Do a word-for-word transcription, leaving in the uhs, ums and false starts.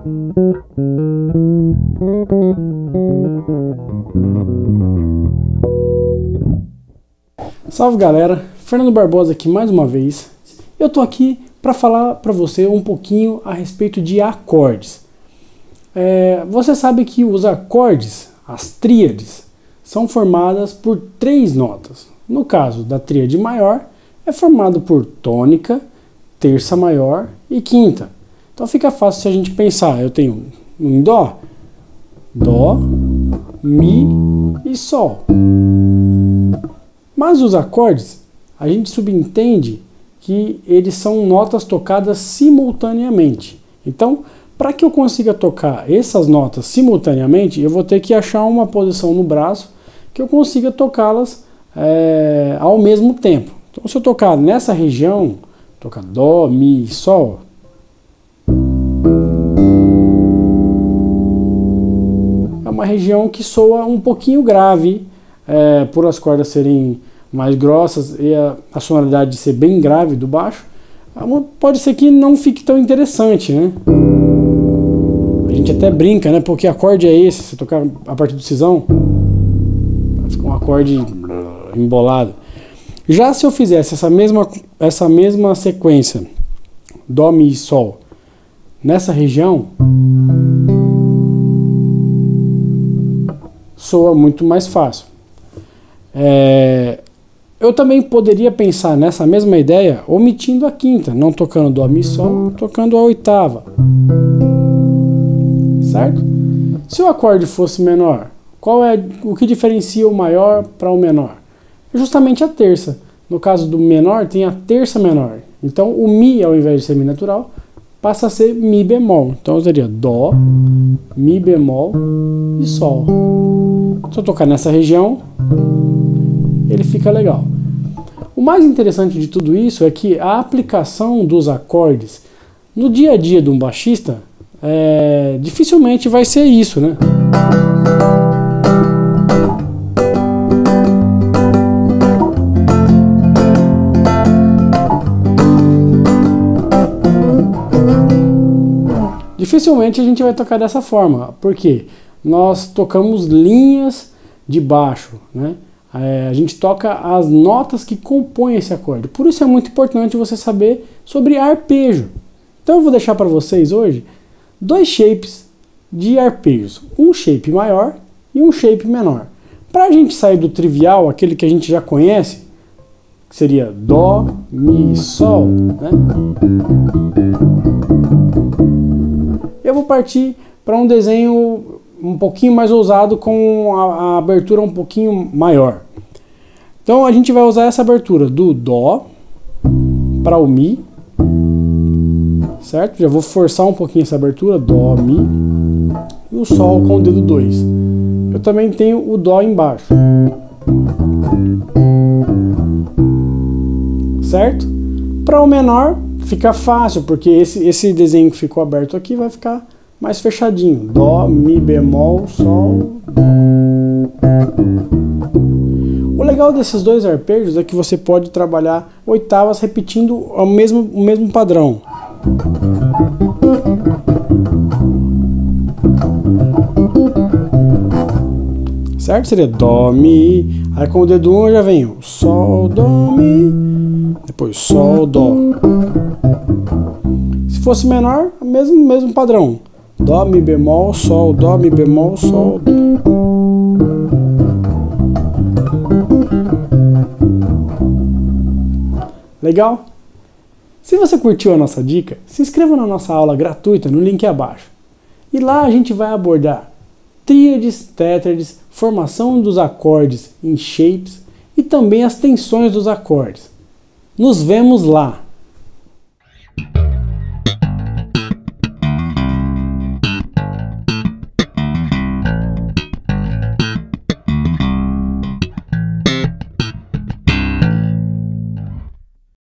Salve galera, Fernando Barbosa aqui mais uma vez. Eu tô aqui para falar para você um pouquinho a respeito de acordes. É, você sabe que os acordes, as tríades, são formadas por três notas. No caso da tríade maior, é formado por tônica, terça maior e quinta. Então fica fácil se a gente pensar. Eu tenho um dó, dó, mi e sol. Mas os acordes, a gente subentende que eles são notas tocadas simultaneamente. Então, para que eu consiga tocar essas notas simultaneamente, eu vou ter que achar uma posição no braço que eu consiga tocá-las é, ao mesmo tempo. Então, se eu tocar nessa região, tocar dó, mi, sol, é uma região que soa um pouquinho grave, é, por as cordas serem mais grossas e a, a sonoridade de ser bem grave do baixo, pode ser que não fique tão interessante, né? A gente até brinca, né? Porque acorde é esse? Se tocar a partir do cisão, fica um acorde embolado. Já se eu fizesse essa mesma, essa mesma sequência, dó, mi e sol, nessa região, soa muito mais fácil. É, eu também poderia pensar nessa mesma ideia omitindo a quinta, não tocando dó, mi, sol, tocando a oitava, certo? Se o acorde fosse menor, qual é o que diferencia o maior para o menor? É justamente a terça. No caso do menor, tem a terça menor. Então o mi, ao invés de ser mi natural, passa a ser mi bemol. Então eu teria dó, mi bemol e sol. Se eu tocar nessa região, ele fica legal. O mais interessante de tudo isso é que a aplicação dos acordes no dia a dia de um baixista é, dificilmente vai ser isso, né? Dificilmente a gente vai tocar dessa forma, porque nós tocamos linhas de baixo, né? É, a gente toca as notas que compõem esse acorde. Por isso é muito importante você saber sobre arpejo. Então eu vou deixar para vocês hoje dois shapes de arpejos. Um shape maior e um shape menor. Para a gente sair do trivial, aquele que a gente já conhece, que seria dó, mi, sol, né? Eu vou partir para um desenho um pouquinho mais ousado, com a, a abertura um pouquinho maior. Então a gente vai usar essa abertura do dó para o mi, certo? Já vou forçar um pouquinho essa abertura, dó, mi, e o sol com o dedo dois. Eu também tenho o dó embaixo, certo? Para o menor fica fácil, porque esse, esse desenho que ficou aberto aqui vai ficar mais fechadinho. Dó, mi bemol, sol, dó. O legal desses dois arpejos é que você pode trabalhar oitavas repetindo o mesmo, o mesmo padrão. Certo? Seria dó, mi, aí com o dedo um eu já venho sol, dó, mi, depois sol, dó. Se fosse menor, mesmo, mesmo padrão. Dó, mi bemol, sol, dó, mi bemol, sol, dó. Legal? Se você curtiu a nossa dica, se inscreva na nossa aula gratuita no link abaixo. E lá a gente vai abordar tríades, tétrades, formação dos acordes em shapes e também as tensões dos acordes. Nos vemos lá!